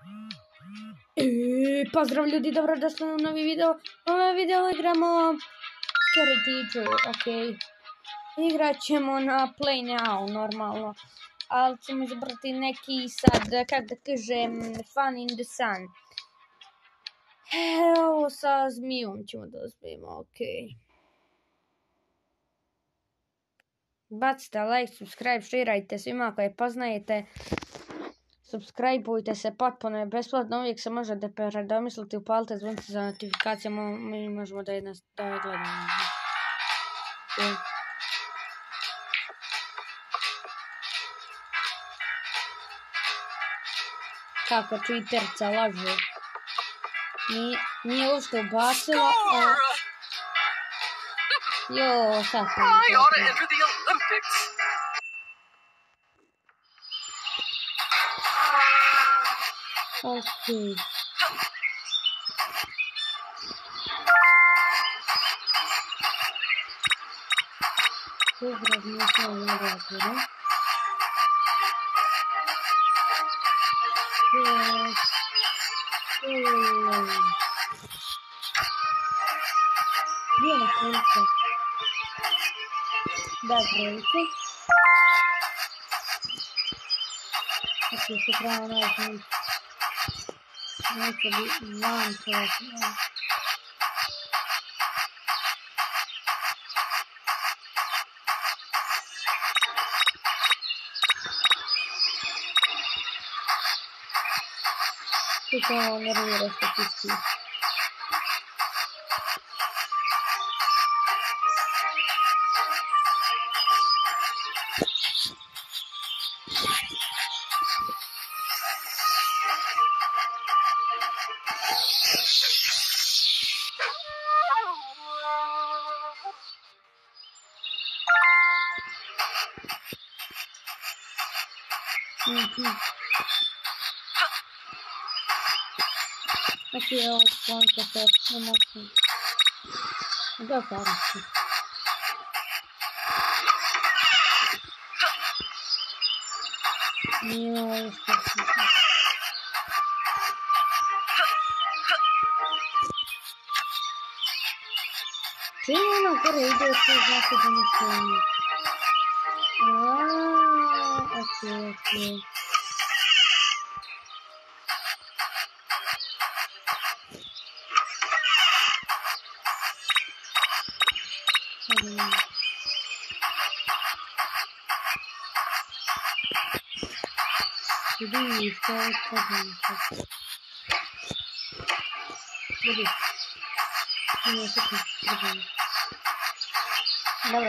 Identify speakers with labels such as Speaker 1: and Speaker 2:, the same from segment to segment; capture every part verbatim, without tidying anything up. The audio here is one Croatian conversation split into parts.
Speaker 1: I pozdrav ljudi, dobrodošli u novi video. U ovom videu igramo Scary Teacher, ok. Igrat ćemo na Play Now, normalno. Ali ćemo izabrati neki sad, kako da kažem, Fun in the Sun. E, ovo sa zmijom ćemo da uzmemo, ok. Bacite like, subscribe, širajte svima koje poznajete. Subscribeujte se, potpuno je besplatno, uvijek se možete predomisliti, upalite zvonce za notifikacije, mi možemo da je gledamo. Kako Twitterca lažu. Nije ušte ubacila, a... Jo, sad sam ok. Dobro, nisam naravno. Gdje na kralice? Da, kralice. Ok, se pravo naći. Neće biti van kralice. Kako ovo nervira statistiku. Mhm. Aqui é o ponto até no máximo. Agora aqui. Meu Deus. Sim, não quero ir depois já que eu não sei. Ah, ok, ok. Vedi, sto facendo. Vedi. Non so più. Vabbè.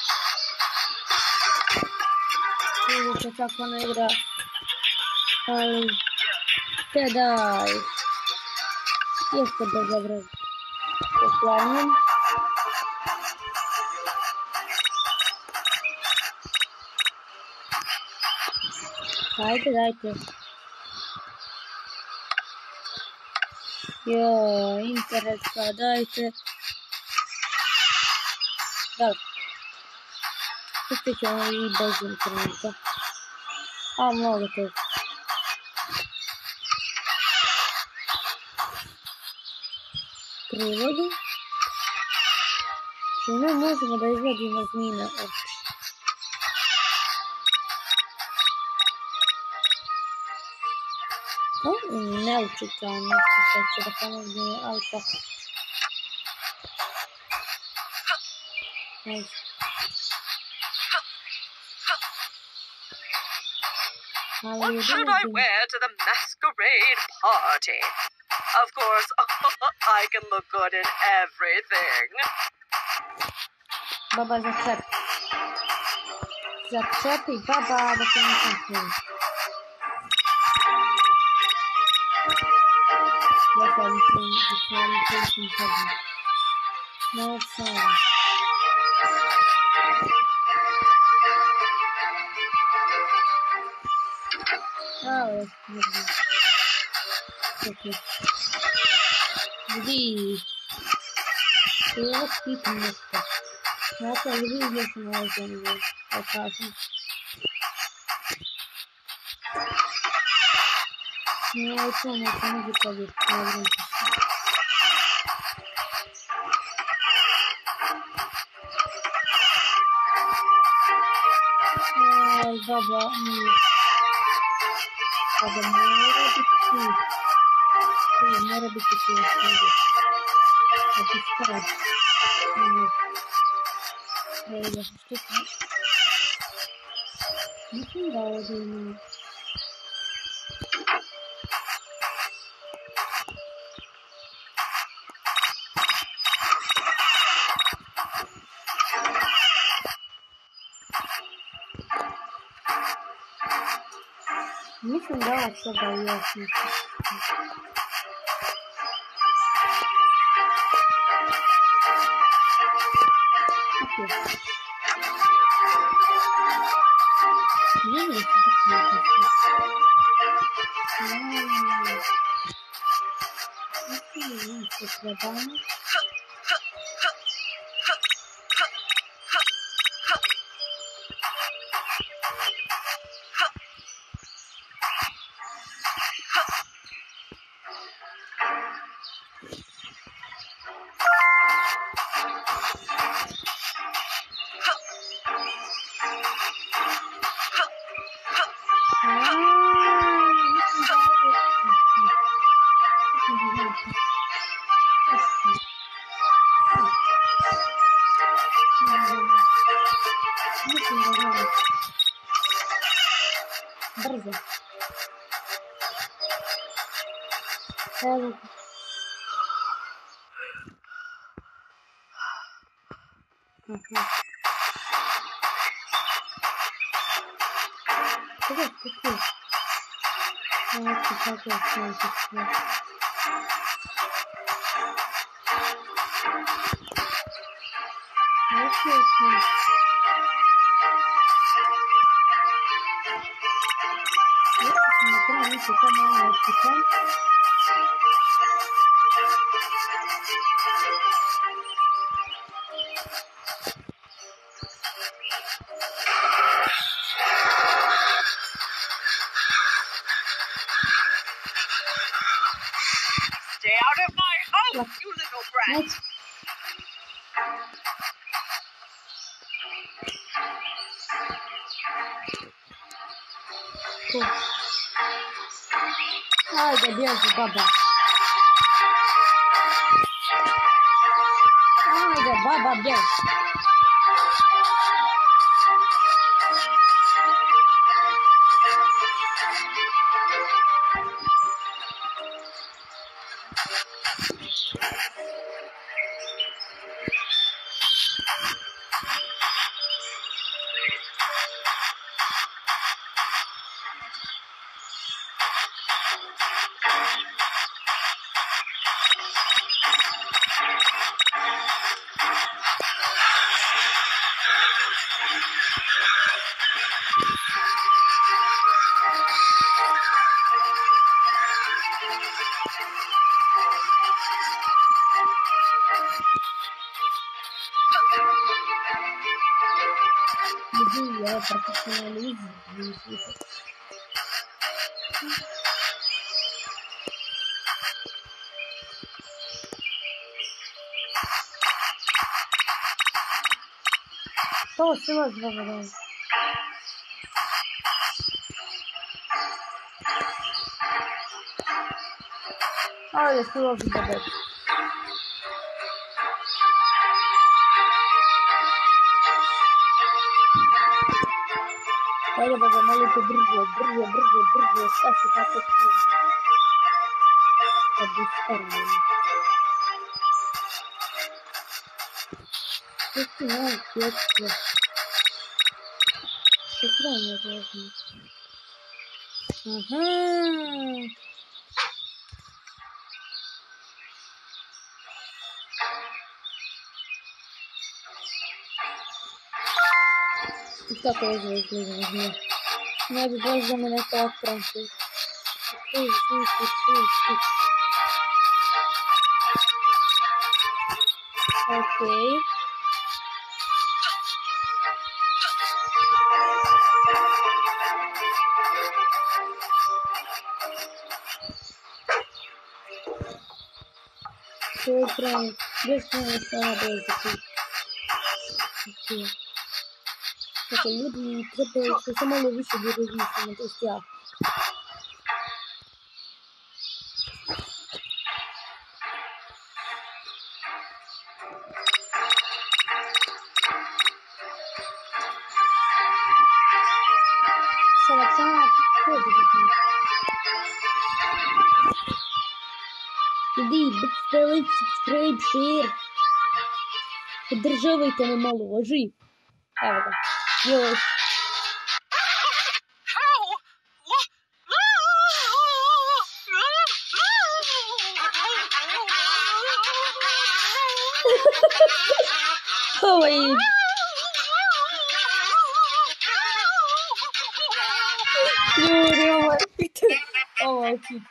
Speaker 1: Io che faccio una ora. Al te dai. Io sto da dobro. Planem. Dajte, dajte. Jo, interes, pa dajte. Dobro. Pustit ćemo i bez interneta. A, mnogo to. Privodi. Čime možemo da izvadimo zmine oči. Ne učite nešto što će da pomogne, ali tako.
Speaker 2: What should I wear to the masquerade party? Of course, I can look good in everything.
Speaker 1: Baba zaczep. Zaczep i baba do tego nie. Yes, I'm saying the same person present. No sound. Oh, that's good. Okay. Gdje? Evo skipim nešto. Znači, ali vidio sam ovo zanimljivo. Da kažem. Не, это он, это музыка есть. Ай, баба, нет. Баба, море бити. Ой, море бити, что я смотрю. Обескать. Ой, я что-то... Нифига, я думаю. Нифига, вообще боялся. Видели, что такое? Брыза. Ага. Куда ты такой? Вот ты такой, что это такое? Отлично. Смотрите, там она отпекает.
Speaker 2: Stay out of my house, you little brat!
Speaker 1: Ай, да бежи, баба. Ай, да баба, бежи. Иди, я профессионализм не слышу. Что всего завалил? А, я всего забавляю. Olha, baba, maluco, brilhou, brilhou, brilhou, brilhou, está ficar com tudo. É do caralho. Isso não é que é que é. Isso não é mesmo. Aham. Что такое здесь возьми? Надо больше на это француз. Окей. Svoj kraj, bez kraj stava bezaki. Dakle, ljudi trebaju se samo malo više da razmišljamo, to jest ja. Sada sama prođe za tom. Ljudi, bacite like, subscribe, share. Podržavajte me malo, važi. Evo ga. Još. Ovo je... Ljudi, ovo je... Ovo je hit.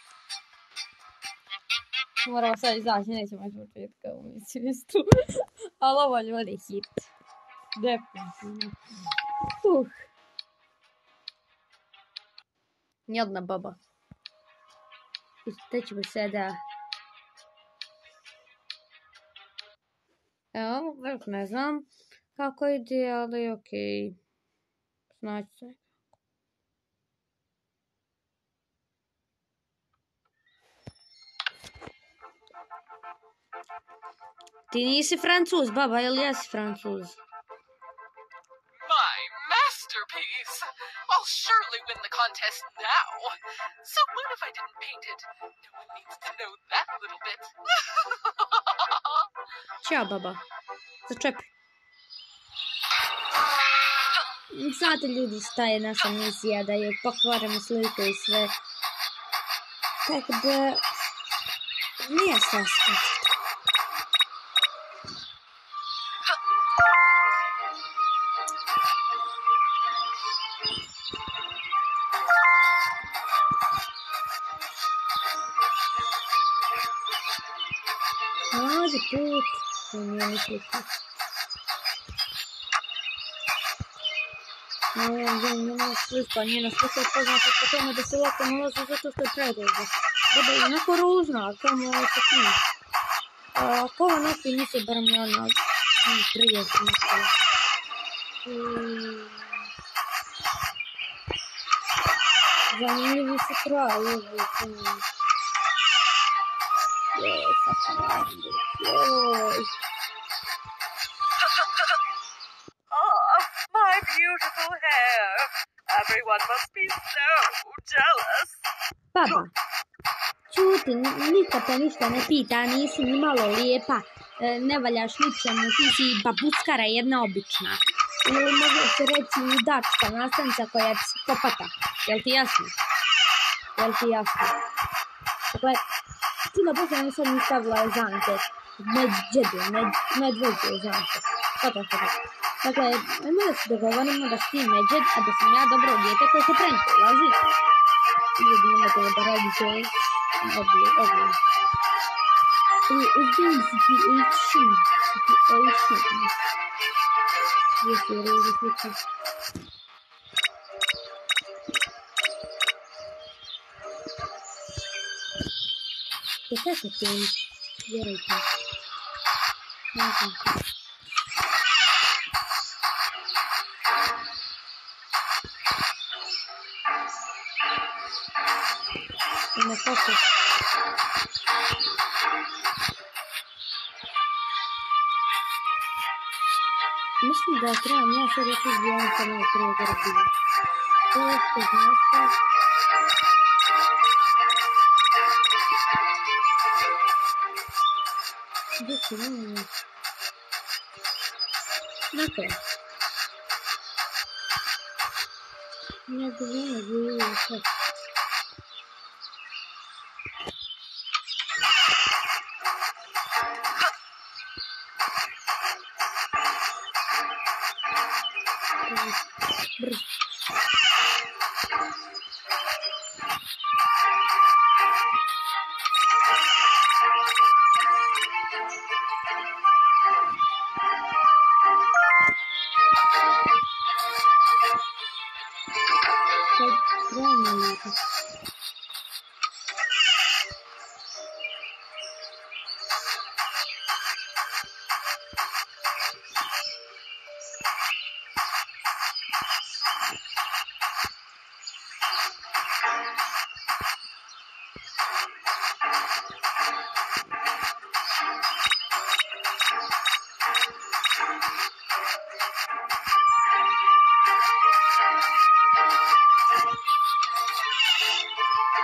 Speaker 1: Moramo sad izaći, nećemo iz početka u mislistu. Ali ovo je ovdje hit. Definitivno. Uh. Jedna baba. I šta ćemo sada? Evo, ne znam kako ide, ali okej. Znači se. Ti nisi Francuz, baba, ili jesi Francuz?
Speaker 2: My masterpiece! I'll surely win the contest now. So what if I didn't paint it? No one needs to know that little bit.
Speaker 1: Ćao, baba. Začepi. Znate ljudi šta je naša misija, da je pokvarimo sliku i sve. Tako da... Nije sasno. Nađi put. To nije ni sliku. Njena slika, njena slika je poznata po tome da se lako nalazi zato što je predložna. Baba je onako ružna, kamo sa tim. Ako ovo nosi nisi bar mi ona prijetna. Zanimljivi su krajevi. Joj, sad sam raditi. Joj.
Speaker 2: My beautiful hair. Everyone must be so jealous.
Speaker 1: Baba, čuti, niko te ništa ne pita, nisi ni malo lijepa, ne valjaš ničemu, ti si babuskara jedna obična. Ili može se reći ludačka nastavnica koja je psihopata. Jel ti jasno? Jel ti jasno? Dakle, čuda Bože mi sad mi stavila zanke. Medžede, medveđe zanke. Sada sada. Dakle, ajmo da se dogovorimo da si ti medžed, a da sam ja dobro dijete koje se prenke, laži? Ljudi nemate da radite ovdje, ovdje. Uzbijem si ti ejšin, si ti ejšin. Jesi je reži slika. To kako ti je, vjerujte. Ne znam. Ima kako. Mislim da trebam ja sad još izbijam sa moj prije grbije. To je što znači. Gdje se nema? Dakle. Ne znam, gdje je sad. Brzo. Sad,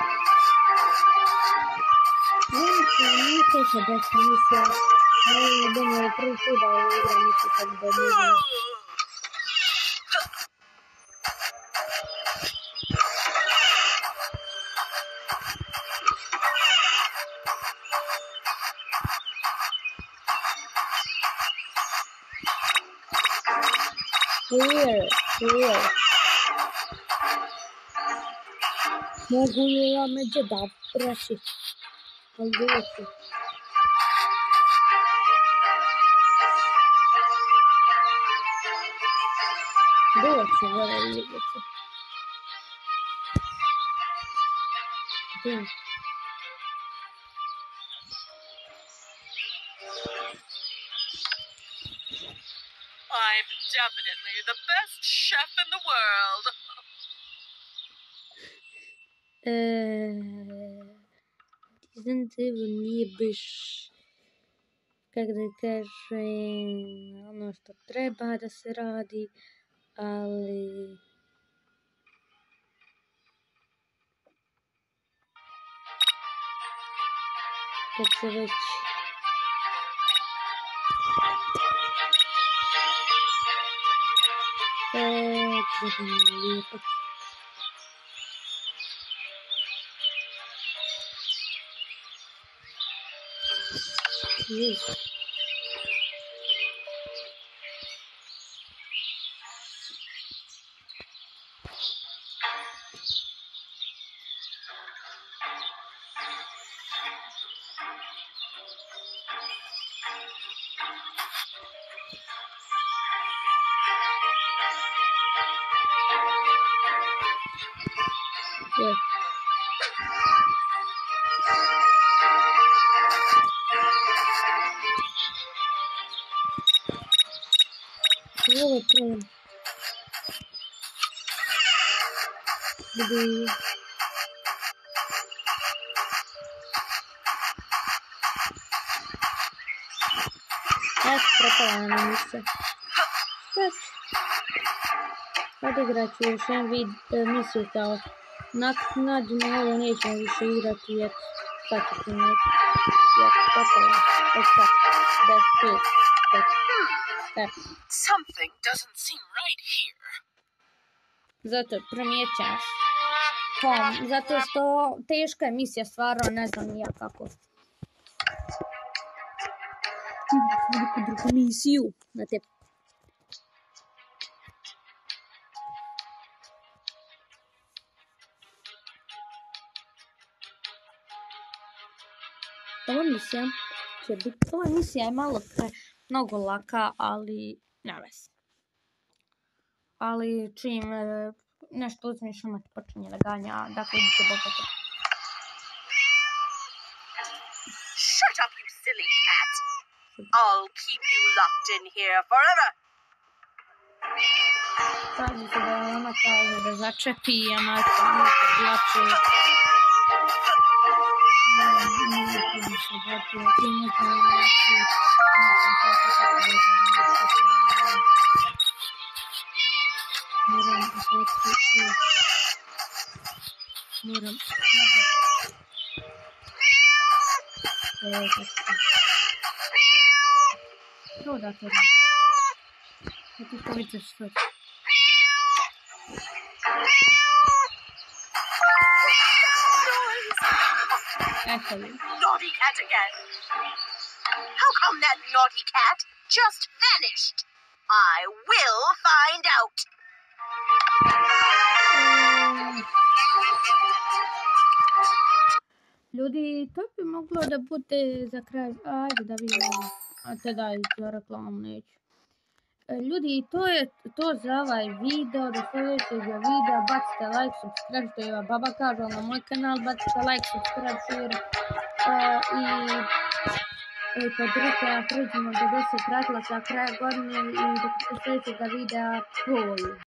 Speaker 1: Nije teša definicija, ali da mi je prvi put da ovo igram misli kad da ne znam. Weird, weird. Mogu je ja međe da praši. Ali doći. Doći, vore, vidjeti. Gdje?
Speaker 2: I'm definitely the best chef in the world.
Speaker 1: Eee... Evo nije baš, kako da kažem, ono što treba da se radi, ali... Kad se već... Eee, treba mi lijepo. Yes. Yeah. Ovo je problem. Budu... Eto, propala nam misija. Šta si? Odigrat ću još jedan vid misiju kao naknadno ovo nećemo više igrati jer sad ću primijeti. Jer propala. Eto sad. Da, pet. Pet. Pet.
Speaker 2: Something doesn't seem right here.
Speaker 1: Zato primijećam Tom, zato što teška je misija stvarno, ne znam ni ja kako. Neku drugu misiju na te. Ova misija će biti, ova misija je malo pre, mnogo laka, ali ne vez. Ali čim e, nešto uzmiš, ono ti počinje da ganja, dakle bit će bogato.
Speaker 2: Shut up, you silly cat. I'll keep you locked in here forever.
Speaker 1: Pazi se da ona kaže da začepi, a majka ona se plače. Moram otvoriti. Moram. Evo tako. To da to da. Kako to vidiš sve?
Speaker 2: Naughty cat again. How come that naughty cat just vanished? I will find out.
Speaker 1: Ljudi, to bi moglo da bude za kraj. Ajde da vidimo. A te daj za reklamu neću. Ljudi, to je to za ovaj video. Do sljedećeg videa bacite like, subscribe, što je baba kaže na moj kanal. Bacite like, subscribe, share i podržite, a pređemo do deset pratilaca kraja godine i do sljedećeg videa. Pol.